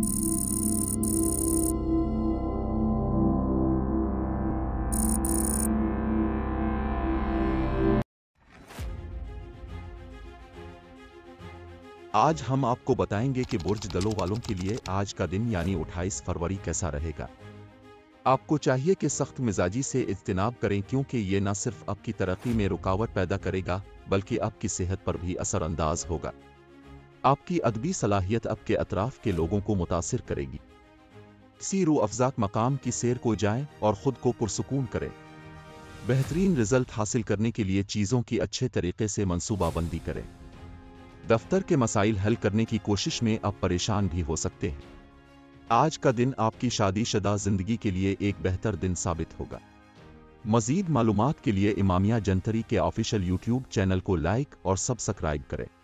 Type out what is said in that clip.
आज हम आपको बताएंगे कि बुर्ज दलों वालों के लिए आज का दिन यानी 28 फरवरी कैसा रहेगा। आपको चाहिए कि सख्त मिजाजी से इज्तिनाब करें, क्योंकि ये न सिर्फ आपकी तरक्की में रुकावट पैदा करेगा बल्कि आपकी सेहत पर भी असरअंदाज होगा। आपकी अदबी सलाहियत आपके अतराफ के लोगों को मुतासिर करेगी। किसी रूह अफ़ज़ा मकाम की सैर को जाएं और ख़ुद को पुरसुकून करें। बेहतरीन रिजल्ट हासिल करने के लिए चीज़ों की अच्छे तरीके से मंसूबाबंदी करें। दफ्तर के मसाइल हल करने की कोशिश में आप परेशान भी हो सकते हैं। आज का दिन आपकी शादीशुदा जिंदगी के लिए एक बेहतर दिन साबित होगा। मज़ीद मालूमात के लिए इमामिया जंतरी के ऑफिशियल यूट्यूब चैनल को लाइक और सब्सक्राइब करें।